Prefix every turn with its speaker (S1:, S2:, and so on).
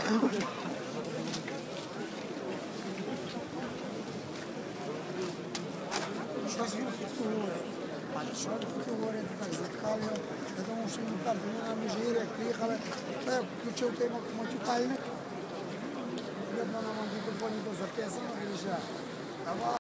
S1: Щось він хотів говорити. А що він хотів говорити, так заткали його. Я думав, що він так, вони на Міжгір'я, як приїхали, то я включив той матюкальник. Видно, на моєму телефоні було записано, і вже.